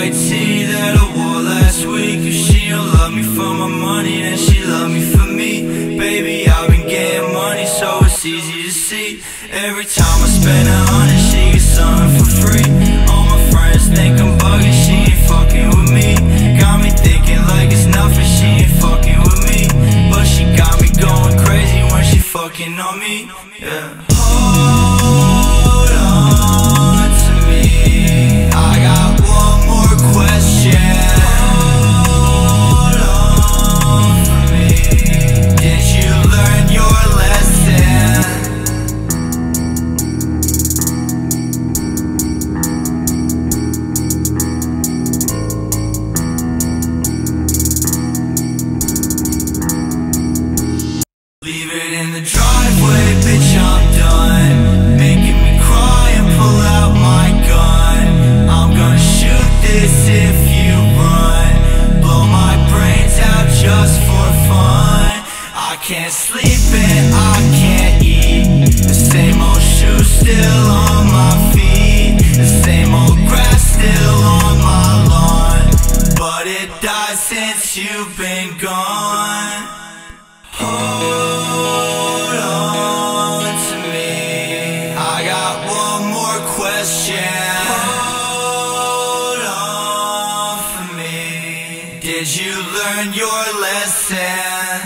white tee that I wore last week. If she don't love me for my money, then she love me for me. Baby, I've been getting money, so it's easy to see. Every time I spend 100, she gets something for free. All my friends think I'm buggin', she ain't fucking with me. Got me thinking like it's nothing, she ain't fucking with me. But she got me going crazy when she fucking on me, yeah. Hold on to me, I got one more question. Hold on for me, did you learn your lesson? Leave it in the driveway, bitch, I'm done. Making me cry and pull out my gun. I'm gonna shoot this if you run. Blow my brains out just for fun. I can't sleep and I can't eat. The same old shoes still on my feet. The same old grass still on my lawn. But it died since you've been gone. Hold on to me, I got one more question. Hold on for me, did you learn your lesson?